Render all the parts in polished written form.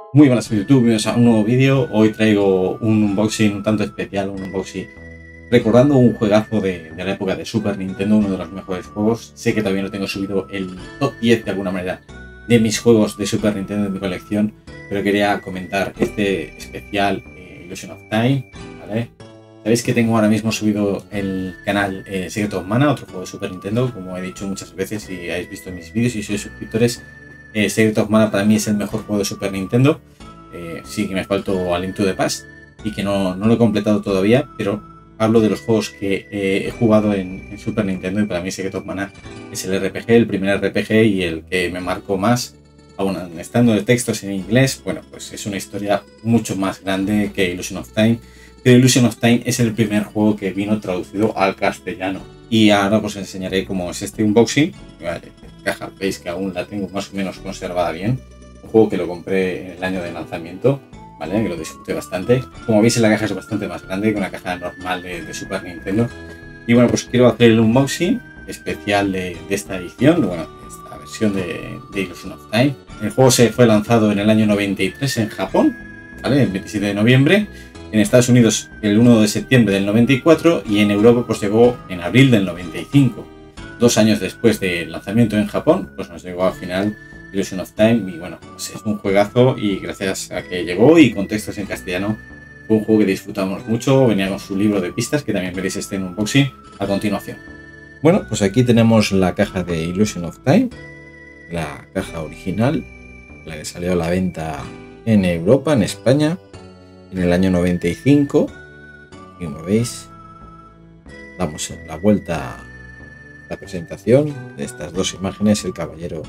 Muy buenas YouTube, bienvenidos a un nuevo vídeo. Hoy traigo un unboxing un tanto especial, un unboxing recordando un juegazo de la época de Super Nintendo, uno de los mejores juegos. Sé que todavía no tengo subido el top 10 de alguna manera de mis juegos de Super Nintendo de mi colección, pero quería comentar este especial Illusion of Time, ¿vale? Sabéis que tengo ahora mismo subido el canal Secret of Mana, otro juego de Super Nintendo, como he dicho muchas veces si habéis visto mis vídeos y sois suscriptores. Secret of Mana para mí es el mejor juego de Super Nintendo. Sí que me faltó A Link to the Past y que no lo he completado todavía, pero hablo de los juegos que he jugado en Super Nintendo y para mí Secret of Mana es el RPG, el primer RPG y el que me marcó más. Aún estando de textos en inglés, bueno, pues es una historia mucho más grande que Illusion of Time. Pero Illusion of Time es el primer juego que vino traducido al castellano. Y ahora os enseñaré cómo es este unboxing. Vale, caja, veis que aún la tengo más o menos conservada bien. Un juego que lo compré en el año de lanzamiento, ¿vale? Que lo disfruté bastante. Como veis, la caja es bastante más grande que una caja normal de Super Nintendo. Y bueno, pues quiero hacer el unboxing especial de esta edición, bueno, esta versión de Illusion of Time. El juego se fue lanzado en el año 93 en Japón, ¿vale? El 27 de noviembre. En Estados Unidos el 1 de septiembre del 94 y en Europa pues llegó en abril del 95. 2 años después del lanzamiento en Japón, pues nos llegó al final Illusion of Time y bueno, pues es un juegazo y gracias a que llegó y con textos en castellano fue un juego que disfrutamos mucho. Venía con su libro de pistas que también veréis en unboxing a continuación. Bueno, pues aquí tenemos la caja de Illusion of Time, la caja original, la que salió a la venta en Europa, en España, en el año 95. Y como veis, damos la vuelta a la presentación de estas dos imágenes, el caballero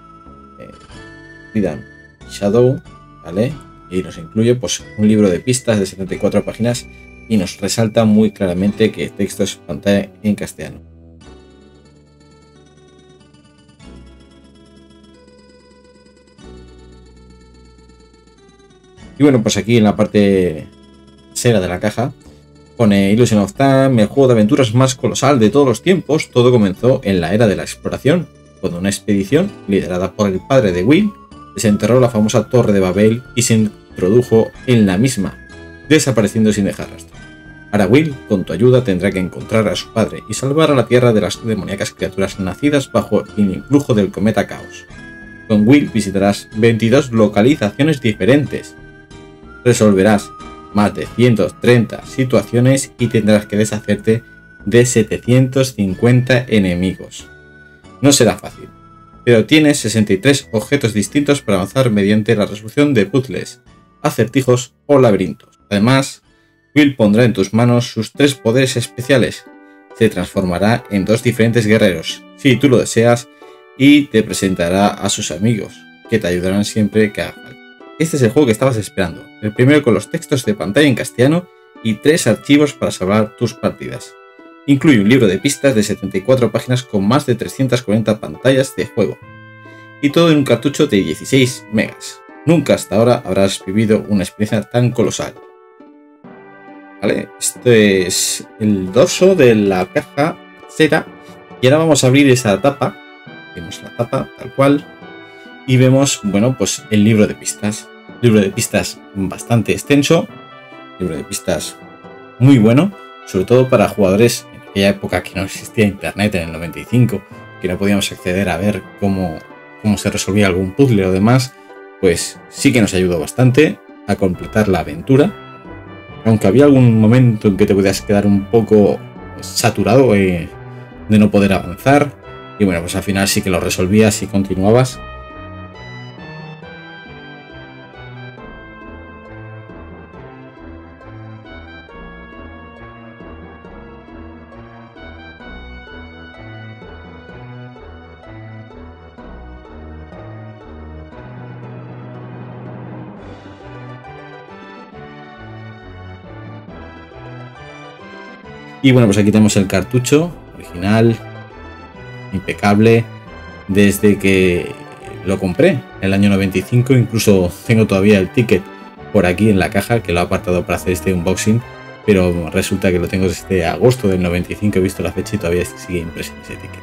Freedom Shadow, ¿vale? Y nos incluye pues un libro de pistas de 74 páginas y nos resalta muy claramente que el texto es pantalla en castellano. Y bueno, pues aquí en la parte trasera de la caja pone Illusion of Time, el juego de aventuras más colosal de todos los tiempos. Todo comenzó en la era de la exploración, cuando una expedición liderada por el padre de Will desenterró la famosa Torre de Babel y se introdujo en la misma, desapareciendo sin dejar rastro. Ahora Will, con tu ayuda, tendrá que encontrar a su padre y salvar a la Tierra de las demoníacas criaturas nacidas bajo el influjo del cometa Caos. Con Will visitarás 22 localizaciones diferentes. Resolverás más de 130 situaciones y tendrás que deshacerte de 750 enemigos. No será fácil, pero tienes 63 objetos distintos para avanzar mediante la resolución de puzzles, acertijos o laberintos. Además, Will pondrá en tus manos sus 3 poderes especiales. Se transformará en 2 diferentes guerreros, si tú lo deseas, y te presentará a sus amigos, que te ayudarán siempre que haga falta. Este es el juego que estabas esperando, el primero con los textos de pantalla en castellano y 3 archivos para salvar tus partidas. Incluye un libro de pistas de 74 páginas con más de 340 pantallas de juego. Y todo en un cartucho de 16 megas. Nunca hasta ahora habrás vivido una experiencia tan colosal. Vale, este es el dorso de la caja cera. Y ahora vamos a abrir esa tapa. Vemos la tapa tal cual. Y vemos, bueno, pues el libro de pistas. Libro de pistas bastante extenso. Libro de pistas muy bueno. Sobre todo para jugadores en aquella época que no existía internet, en el 95. Que no podíamos acceder a ver cómo se resolvía algún puzzle o demás. Pues sí que nos ayudó bastante a completar la aventura. Aunque había algún momento en que te podías quedar un poco saturado de no poder avanzar. Y bueno, pues al final sí que lo resolvías y continuabas. Y bueno, pues aquí tenemos el cartucho original, impecable, desde que lo compré en el año 95. Incluso tengo todavía el ticket por aquí en la caja, que lo he apartado para hacer este unboxing, pero resulta que lo tengo desde agosto del 95, he visto la fecha y todavía sigue impreso ese ticket.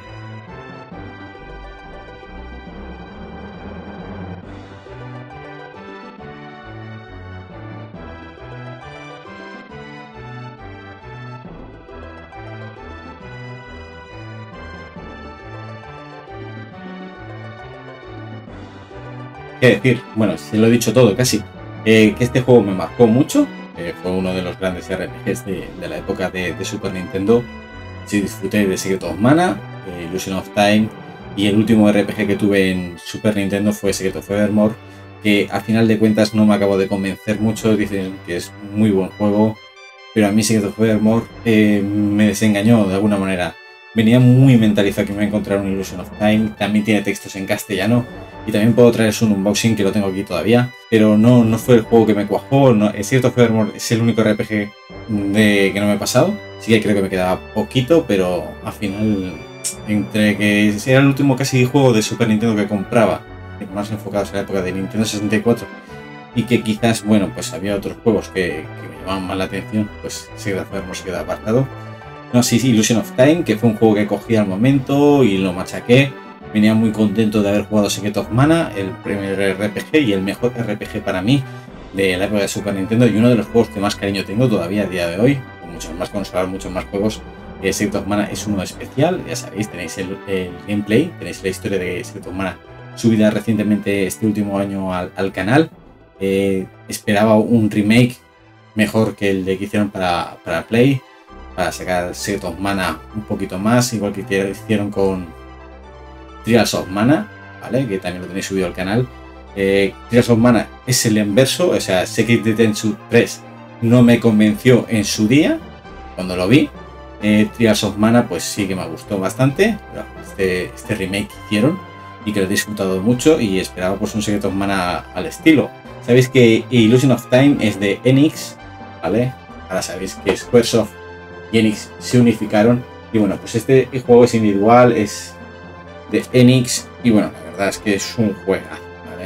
¿Qué decir? Bueno, se lo he dicho todo casi. Que este juego me marcó mucho. Fue uno de los grandes RPGs de la época de Super Nintendo. Sí, disfruté de Secret of Mana, Illusion of Time, y el último RPG que tuve en Super Nintendo fue Secret of Evermore, que a final de cuentas no me acabo de convencer mucho. Dicen que es muy buen juego, pero a mí Secret of Evermore me desengañó de alguna manera. Venía muy mentalizado que me iba a encontrar un Illusion of Time. También tiene textos en castellano y también puedo traeros un unboxing que lo tengo aquí todavía, pero no fue el juego que me cuajó. Secret of Evermore es el único RPG que no me he pasado. Sí que creo que me quedaba poquito, pero al final, entre que era el último casi juego de Super Nintendo que compraba, más enfocados en la época de Nintendo 64, y que quizás, bueno, pues había otros juegos que me llamaban más la atención, pues Secret of Evermore se queda apartado. No, sí, Illusion of Time, que fue un juego que cogí al momento y lo machaqué. Venía muy contento de haber jugado Secret of Mana, el primer RPG y el mejor RPG para mí de la época de Super Nintendo, y uno de los juegos que más cariño tengo todavía a día de hoy, con muchos más consolas, muchos más juegos. Secret of Mana es uno especial, ya sabéis, tenéis el gameplay, tenéis la historia de Secret of Mana subida recientemente este último año al canal. Esperaba un remake mejor que el que hicieron para Play, para sacar Secret of Mana un poquito más, igual que hicieron con Trials of Mana, ¿vale? Que también lo tenéis subido al canal. Trials of Mana es el inverso, o sea, Sekiro Tensu 3 no me convenció en su día, cuando lo vi. Trials of Mana pues sí que me gustó bastante, este remake que hicieron y que lo he disfrutado mucho, y esperaba pues un Secret of Mana al estilo. Sabéis que Illusion of Time es de Enix, ¿vale? Ahora sabéis que Squaresoft y Enix se unificaron, y bueno, pues este juego es individual, es de Enix, y bueno, la verdad es que es un juegazo, ¿vale?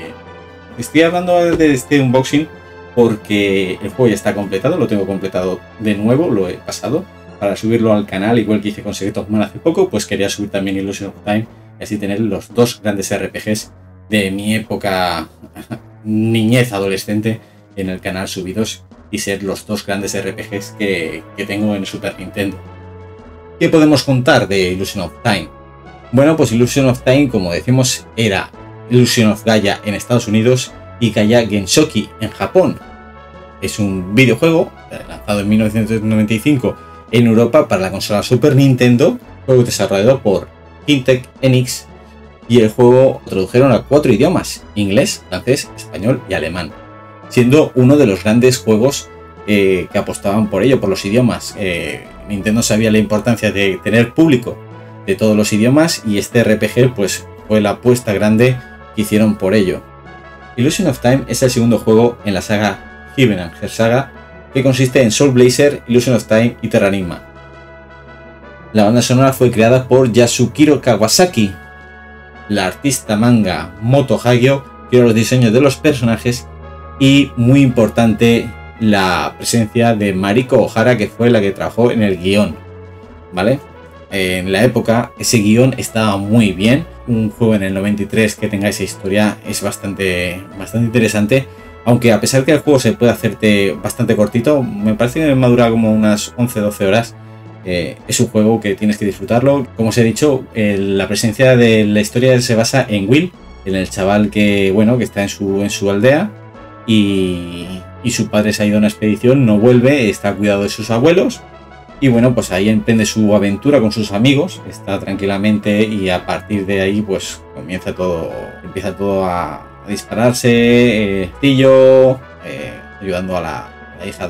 Estoy hablando de este unboxing porque el juego ya está completado, lo tengo completado de nuevo, lo he pasado para subirlo al canal, igual que hice con Secret of Mana hace poco. Pues quería subir también Illusion of Time y así tener los dos grandes RPGs de mi época niñez adolescente en el canal subidos, y ser los dos grandes RPGs que tengo en Super Nintendo. ¿Qué podemos contar de Illusion of Time? Bueno, pues Illusion of Time, como decimos, era Illusion of Gaia en Estados Unidos y Gaia Genshoki en Japón. Es un videojuego lanzado en 1995 en Europa para la consola Super Nintendo, juego desarrollado por Fintech Enix, y el juego lo tradujeron a 4 idiomas: inglés, francés, español y alemán, siendo uno de los grandes juegos que apostaban por ello, por los idiomas. Nintendo sabía la importancia de tener público de todos los idiomas, y este RPG pues fue la apuesta grande que hicieron por ello. Illusion of Time es el segundo juego en la saga Heaven and Earth Saga, que consiste en Soul Blazer, Illusion of Time y Terranigma. La banda sonora fue creada por Yasukiro Kawasaki. La artista manga Moto Hagio creó los diseños de los personajes, y muy importante la presencia de Mariko Ohara, que fue la que trabajó en el guión, ¿vale? En la época ese guión estaba muy bien. Un juego en el 93 que tenga esa historia es bastante interesante, aunque a pesar que el juego se puede hacerte bastante cortito, me parece que me ha durado como unas 11-12 horas. Es un juego que tienes que disfrutarlo. Como os he dicho, la presencia de la historia se basa en Will, en el chaval que está en su aldea, y su padre se ha ido a una expedición, no vuelve, está a cuidado de sus abuelos. Y bueno, pues ahí emprende su aventura con sus amigos, está tranquilamente, y a partir de ahí pues empieza todo a dispararse, ayudando a la hija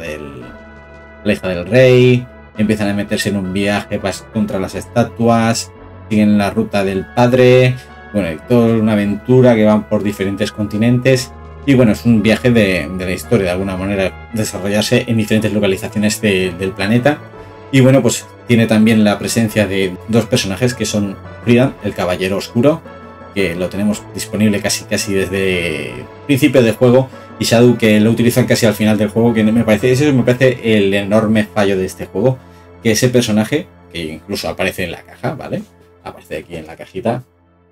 del rey. Empiezan a meterse en un viaje contra las estatuas, siguen la ruta del padre, bueno, toda una aventura que van por diferentes continentes. Y bueno, es un viaje de la historia, de alguna manera, desarrollarse en diferentes localizaciones del planeta. Y bueno, pues tiene también la presencia de dos personajes que son Rian, el Caballero Oscuro, que lo tenemos disponible casi desde el principio del juego, y Shadow, que lo utilizan casi al final del juego, que me parece el enorme fallo de este juego, que ese personaje, que incluso aparece en la caja, ¿vale? Aparece aquí en la cajita.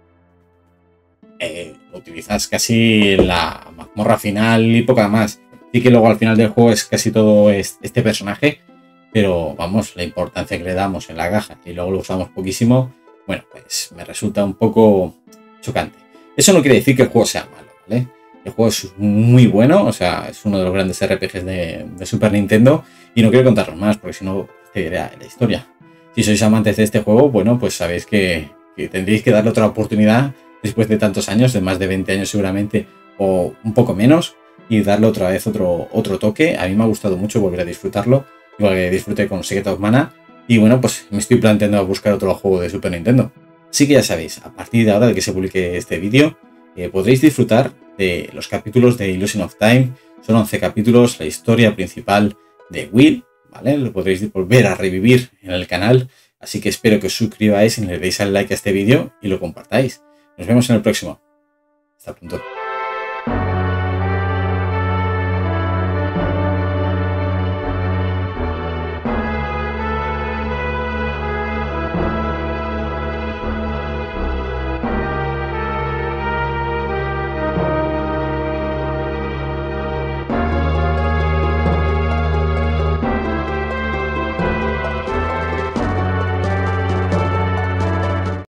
Lo utilizas casi en la mazmorra final y poca más. Sí que luego al final del juego es casi todo este personaje, pero vamos, la importancia que le damos en la caja y luego lo usamos poquísimo, bueno, pues me resulta un poco chocante. Eso no quiere decir que el juego sea malo, ¿vale? El juego es muy bueno, o sea, es uno de los grandes RPGs de Super Nintendo y no quiero contaros más porque si no te diré la historia. Si sois amantes de este juego, bueno, pues sabéis que tendréis que darle otra oportunidad después de tantos años, de más de 20 años seguramente, o un poco menos, y darle otra vez otro toque. A mí me ha gustado mucho volver a disfrutarlo, igual que disfruté con Secret of Mana, y bueno, pues me estoy planteando buscar otro juego de Super Nintendo. Así que ya sabéis, a partir de ahora de que se publique este vídeo, podréis disfrutar de los capítulos de Illusion of Time. Son 11 capítulos, la historia principal de Will, ¿vale? Lo podréis volver a revivir en el canal, así que espero que os suscribáis y le deis al like a este vídeo y lo compartáis. Nos vemos en el próximo. Hasta pronto.